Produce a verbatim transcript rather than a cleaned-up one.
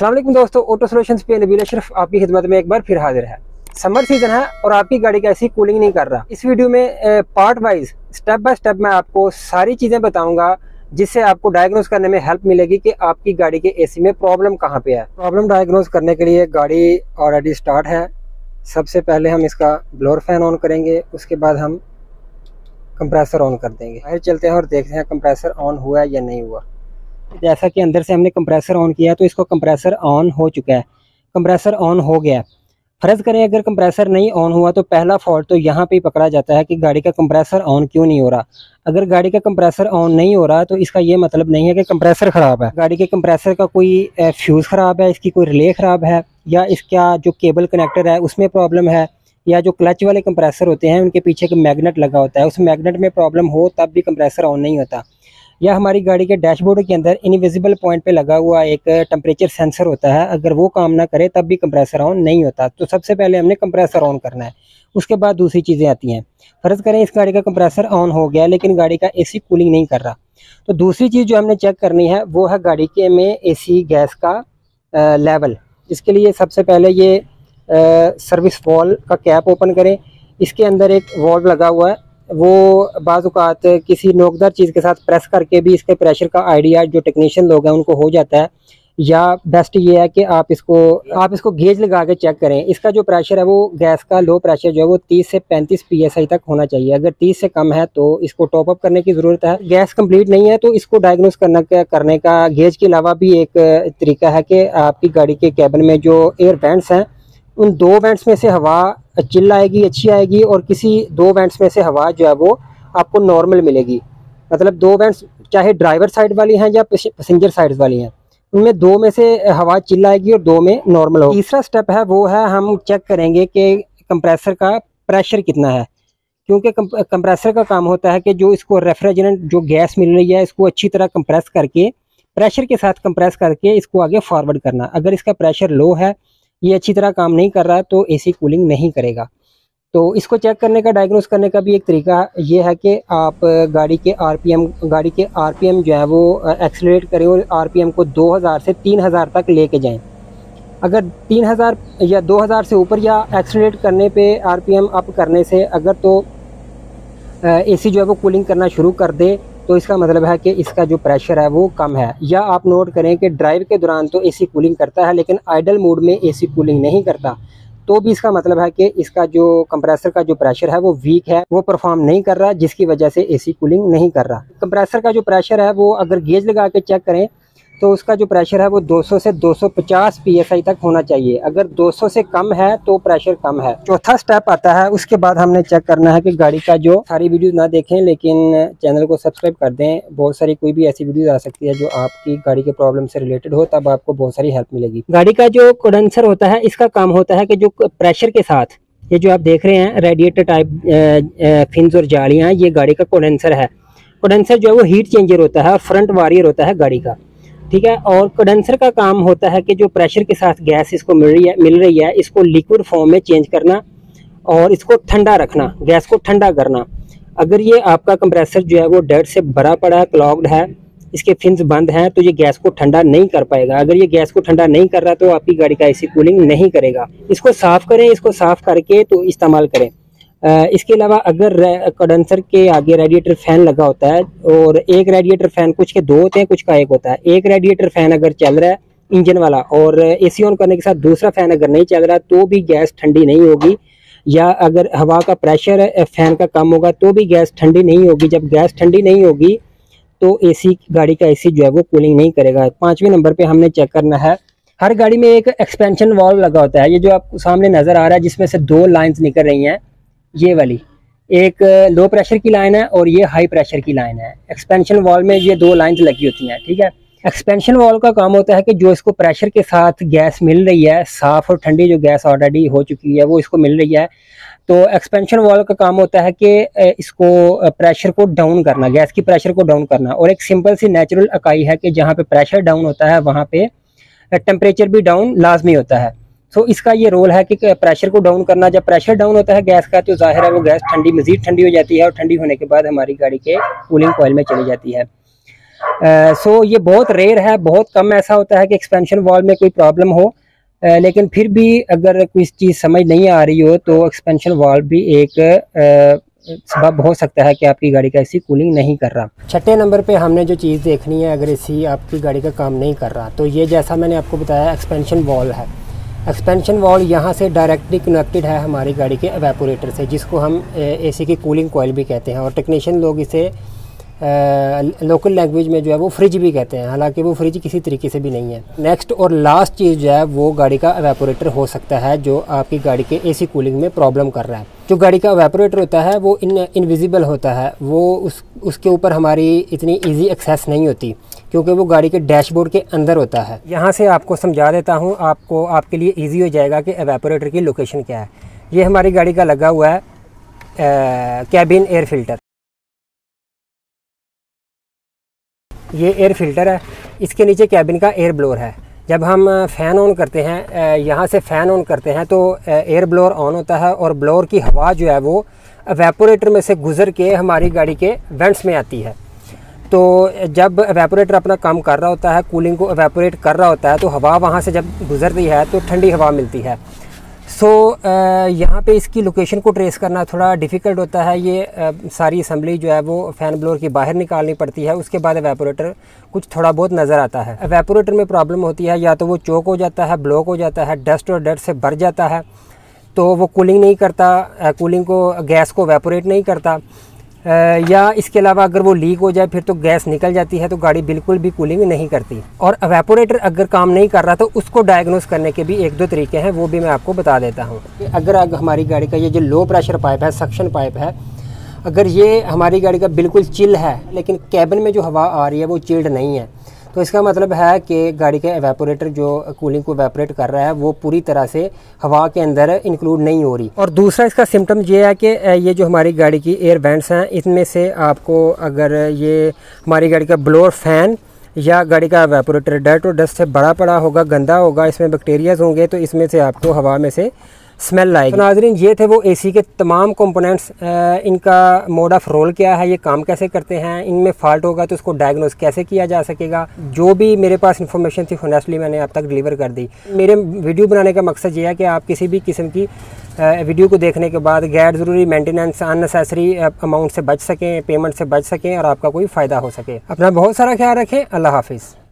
अस्सलाम वालेकुम दोस्तों, ऑटो सॉल्यूशंस पे नबील अशरफ आपकी खिदमत में एक बार फिर हाजिर है। समर सीजन है और आपकी गाड़ी का ऐसी कूलिंग नहीं कर रहा। इस वीडियो में part wise step by step मैं आपको सारी चीज़ें बताऊंगा जिससे आपको डायग्नोस करने में हेल्प मिलेगी कि आपकी गाड़ी के एसी में प्रॉब्लम कहाँ पे है। प्रॉब्लम डायग्नोस करने के लिए गाड़ी ऑलरेडी स्टार्ट है। सबसे पहले हम इसका ब्लोअर फैन ऑन करेंगे, उसके बाद हम कंप्रेसर ऑन कर देंगे। बाहर चलते हैं और देखते हैं कंप्रेसर ऑन हुआ है या नहीं हुआ। जैसा कि अंदर से हमने कंप्रेसर ऑन किया तो इसको कंप्रेसर ऑन हो चुका है, कंप्रेसर ऑन हो गया। फ़र्ज़ करें अगर कंप्रेसर नहीं ऑन हुआ तो पहला फॉल्ट तो यहाँ पे ही पकड़ा जाता है कि गाड़ी का कंप्रेसर ऑन क्यों नहीं हो रहा। अगर गाड़ी का कंप्रेसर ऑन नहीं हो रहा तो इसका ये मतलब नहीं है कि कंप्रेसर ख़राब है। गाड़ी के कंप्रेसर का कोई फ्यूज़ ख़राब है, इसकी कोई रिले ख़राब है, या इसका जो केबल कनेक्टर है उसमें प्रॉब्लम है, या जो क्लच वाले कंप्रेसर होते हैं उनके पीछे एक मैग्नेट लगा होता है, उस मैग्नेट में प्रॉब्लम हो तब भी कंप्रेसर ऑन नहीं होता। या हमारी गाड़ी के डैशबोर्ड के अंदर इनविजिबल पॉइंट पे लगा हुआ एक टेम्परेचर सेंसर होता है, अगर वो काम ना करे तब भी कंप्रेसर ऑन नहीं होता। तो सबसे पहले हमने कंप्रेसर ऑन करना है, उसके बाद दूसरी चीज़ें आती हैं। फ़र्ज़ करें इस गाड़ी का कंप्रेसर ऑन हो गया लेकिन गाड़ी का एसी कूलिंग नहीं कर रहा, तो दूसरी चीज़ जो हमने चेक करनी है वो है गाड़ी के में एसी गैस का लेवल। इसके लिए सबसे पहले ये सर्विस वॉल्व का कैप ओपन करें। इसके अंदर एक वॉल्व लगा हुआ है, वो बाज़ औक़ात किसी नोकदार चीज़ के साथ प्रेस करके भी इसके प्रेशर का आइडिया जो टेक्नीशियन लोग हैं उनको हो जाता है। या बेस्ट ये है कि आप इसको आप इसको गेज लगा के चेक करें। इसका जो प्रेशर है वो गैस का लो प्रेशर जो है वो तीस से पैंतीस पी एस आई तक होना चाहिए। अगर तीस से कम है तो इसको टॉप अप करने की ज़रूरत है। गैस कंप्लीट नहीं है तो इसको डायग्नोस करना करने का गेज के अलावा भी एक तरीका है कि आपकी गाड़ी के कैबिन में जो एयर वेंट्स हैं उन दो वेंट्स में से हवा चिल आएगी, अच्छी आएगी, और किसी दो वेंट्स में से हवा जो है वो आपको नॉर्मल मिलेगी। मतलब दो वेंट्स चाहे ड्राइवर साइड वाली हैं या पैसेंजर साइड वाली हैं, उनमें दो में से हवा चिल आएगी और दो में नॉर्मल होगी। तीसरा स्टेप है वो है हम चेक करेंगे कि कंप्रेसर का प्रेशर कितना है, क्योंकि कंप्रेसर का काम होता है कि जो इसको रेफ्रिजरेंट जो गैस मिल रही है इसको अच्छी तरह कंप्रेस करके प्रेशर के साथ कंप्रेस करके इसको आगे फॉरवर्ड करना। अगर इसका प्रेशर लो है, ये अच्छी तरह काम नहीं कर रहा है, तो एसी कूलिंग नहीं करेगा। तो इसको चेक करने का डायग्नोस करने का भी एक तरीका ये है कि आप गाड़ी के आरपीएम गाड़ी के आरपीएम जो है वो एक्सेलरेट करें और आरपीएम को दो हज़ार से तीन हज़ार तक लेके जाएं। अगर तीन हज़ार या दो हज़ार से ऊपर या एक्सेलरेट करने पे आरपीएम अप करने से अगर तो एसी जो है वो कूलिंग करना शुरू कर दे तो इसका मतलब है कि इसका जो प्रेशर है वो कम है। या आप नोट करें कि ड्राइव के दौरान तो एसी कूलिंग करता है लेकिन आइडल मोड में एसी कूलिंग नहीं करता, तो भी इसका मतलब है कि इसका जो कंप्रेसर का जो प्रेशर है वो वीक है, वो परफॉर्म नहीं कर रहा, जिसकी वजह से एसी कूलिंग नहीं कर रहा। कंप्रेसर का जो प्रेशर है वो अगर गेज लगा के चेक करें तो उसका जो प्रेशर है वो दो सौ से दो सौ पचास पी एस आई तक होना चाहिए। अगर दो सौ से कम है तो प्रेशर कम है। चौथा स्टेप आता है, उसके बाद हमने चेक करना है कि गाड़ी का जो सारी वीडियो ना देखें लेकिन चैनल को सब्सक्राइब कर दें। बहुत सारी कोई भी ऐसी वीडियो आ सकती है जो आपकी गाड़ी के प्रॉब्लम से रिलेटेड हो, तब आपको बहुत सारी हेल्प मिलेगी। गाड़ी का जो कंडेंसर होता है इसका काम होता है कि जो प्रेशर के साथ ये जो आप देख रहे हैं रेडिएटर टाइप फिन्स और जालियाँ, ये गाड़ी का कंडेंसर है। कंडेंसर जो है वो हीट चेंजर होता है और फ्रंट वारियर होता है गाड़ी का, ठीक है। और कंडेंसर का काम होता है कि जो प्रेशर के साथ गैस इसको मिल रही है मिल रही है इसको लिक्विड फॉर्म में चेंज करना और इसको ठंडा रखना, गैस को ठंडा करना। अगर ये आपका कंप्रेसर जो है वो डर्ट से भरा पड़ा है, क्लॉग्ड है, इसके फिन्स बंद हैं, तो ये गैस को ठंडा नहीं कर पाएगा। अगर ये गैस को ठंडा नहीं कर रहा तो आपकी गाड़ी का एसी कूलिंग नहीं करेगा। इसको साफ़ करें, इसको साफ़ करके तो इस्तेमाल करें। इसके अलावा अगर कंडेंसर के आगे रेडिएटर फैन लगा होता है, और एक रेडिएटर फैन कुछ के दो होते हैं कुछ का एक होता है, एक रेडिएटर फैन अगर चल रहा है इंजन वाला और एसी ऑन करने के साथ दूसरा फैन अगर नहीं चल रहा तो भी गैस ठंडी नहीं होगी। या अगर हवा का प्रेशर फैन का कम होगा तो भी गैस ठंडी नहीं होगी। जब गैस ठंडी नहीं होगी तो एसी गाड़ी का एसी जो है वो कूलिंग नहीं करेगा। पाँचवें नंबर पे हमने चेक करना है, हर गाड़ी में एक एक्सपेंशन वाल्व लगा होता है। ये जो आपको सामने नज़र आ रहा है जिसमें से दो लाइन्स निकल रही हैं, ये वाली एक लो प्रेशर की लाइन है और ये हाई प्रेशर की लाइन है। एक्सपेंशन वाल्व में ये दो लाइंस लगी होती हैं, ठीक है। एक्सपेंशन वाल्व का काम होता है कि जो इसको प्रेशर के साथ गैस मिल रही है, साफ़ और ठंडी जो गैस ऑलरेडी हो चुकी है वो इसको मिल रही है, तो एक्सपेंशन वाल्व का काम होता है कि इसको प्रेशर को डाउन करना, गैस की प्रेशर को डाउन करना। और एक सिंपल सी नेचुरल इकाई है कि जहाँ पे प्रेशर डाउन होता है वहाँ पे टेम्परेचर भी डाउन लाजमी होता है। तो इसका ये रोल है कि प्रेशर को डाउन करना। जब प्रेशर डाउन होता है गैस का तो जाहिर है वो गैस ठंडी मज़ीद ठंडी हो जाती है और ठंडी होने के बाद हमारी गाड़ी के कूलिंग कॉइल में चली जाती है। सो ये बहुत रेयर है, बहुत कम ऐसा होता है कि एक्सपेंशन वाल्व में कोई प्रॉब्लम हो, uh, लेकिन फिर भी अगर कोई चीज़ समझ नहीं आ रही हो तो एक्सपेंशन वाल्व भी एक uh, सबब हो सकता है कि आपकी गाड़ी का एसी कूलिंग नहीं कर रहा। छठे नंबर पे हमने जो चीज़ देखनी है, अगर एसी आपकी गाड़ी का काम नहीं कर रहा तो ये जैसा मैंने आपको बताया एक्सपेंशन वाल्व है। एक्सपेंशन वाल्व यहाँ से डायरेक्टली कनेक्टेड है हमारी गाड़ी के एवेपोरेटर से, जिसको हम एसी की कूलिंग कॉइल भी कहते हैं, और टेक्नीशियन लोग इसे लोकल लैंग्वेज में जो है वो फ्रिज भी कहते हैं, हालांकि वो फ्रिज किसी तरीके से भी नहीं है। नेक्स्ट और लास्ट चीज़ जो है वो गाड़ी का एवेपोरेटर हो सकता है, जो आपकी गाड़ी के एसी कूलिंग में प्रॉब्लम कर रहा है। जो गाड़ी का एवेपोरेटर होता है वो इन इनविजिबल होता है, वो उस उसके ऊपर हमारी इतनी इजी एक्सेस नहीं होती, क्योंकि वो गाड़ी के डैशबोर्ड के अंदर होता है। यहाँ से आपको समझा देता हूँ, आपको आपके लिए ईजी हो जाएगा कि एवेपोरेटर की लोकेशन क्या है। ये हमारी गाड़ी का लगा हुआ है कैबिन एयर फिल्टर, ये एयर फिल्टर है, इसके नीचे कैबिन का एयर ब्लोअर है। जब हम फ़ैन ऑन करते हैं, यहाँ से फ़ैन ऑन करते हैं तो एयर ब्लोअर ऑन होता है और ब्लोअर की हवा जो है वो एवेपोरेटर में से गुज़र के हमारी गाड़ी के वेंट्स में आती है। तो जब एवेपोरेटर अपना काम कर रहा होता है, कूलिंग को एवेपोरेट कर रहा होता है, तो हवा वहाँ से जब गुज़रती है तो ठंडी हवा मिलती है। सो so, यहाँ पे इसकी लोकेशन को ट्रेस करना थोड़ा डिफ़िकल्ट होता है। ये आ, सारी असम्बली जो है वो फ़ैन ब्लोअर की बाहर निकालनी पड़ती है, उसके बाद एवेपोरेटर कुछ थोड़ा बहुत नज़र आता है। एवेपोरेटर में प्रॉब्लम होती है, या तो वो चोक हो जाता है, ब्लॉक हो जाता है, डस्ट और डस्ट से भर जाता है, तो वो कूलिंग नहीं करता, कूलिंग को गैस को एवेपोरेट नहीं करता, या इसके अलावा अगर वो लीक हो जाए फिर तो गैस निकल जाती है, तो गाड़ी बिल्कुल भी कूलिंग नहीं करती। और एवेपोरेटर अगर काम नहीं कर रहा तो उसको डायग्नोस करने के भी एक दो तरीके हैं, वो भी मैं आपको बता देता हूँ। अगर हमारी गाड़ी का ये जो लो प्रेशर पाइप है, सक्शन पाइप है, अगर ये हमारी गाड़ी का बिल्कुल चिल है, लेकिन कैबिन में जो हवा आ रही है वो चिल्ड नहीं है, तो इसका मतलब है कि गाड़ी के एवेपोरेटर जो कूलिंग को एवेपोरेट कर रहा है वो पूरी तरह से हवा के अंदर इंक्लूड नहीं हो रही। और दूसरा इसका सिम्टम ये है कि ये जो हमारी गाड़ी की एयर वेंट्स हैं, इनमें से आपको अगर ये हमारी गाड़ी का ब्लोअर फैन या गाड़ी का एवेपोरेटर डर्ट और डस्ट से बड़ा पड़ा होगा, गंदा होगा, इसमें बैक्टीरियाज होंगे, तो इसमें से आपको हवा में से स्मेल आएगी। तो नाज़रीन, ये थे वो एसी के तमाम कंपोनेंट्स, इनका मोड ऑफ रोल क्या है, ये काम कैसे करते हैं, इनमें फॉल्ट होगा तो उसको डायग्नोस कैसे किया जा सकेगा। जो भी मेरे पास इन्फॉर्मेशन थी होनेस्टली मैंने आप तक डिलीवर कर दी। मेरे वीडियो बनाने का मकसद ये है कि आप किसी भी किस्म की वीडियो को देखने के बाद गैर ज़रूरी मेंटेनेंस, अननेसेसरी अमाउंट से बच सकें, पेमेंट से बच सकें और आपका कोई फ़ायदा हो सके। अपना बहुत सारा ख्याल रखें। अल्लाह हाफिज़।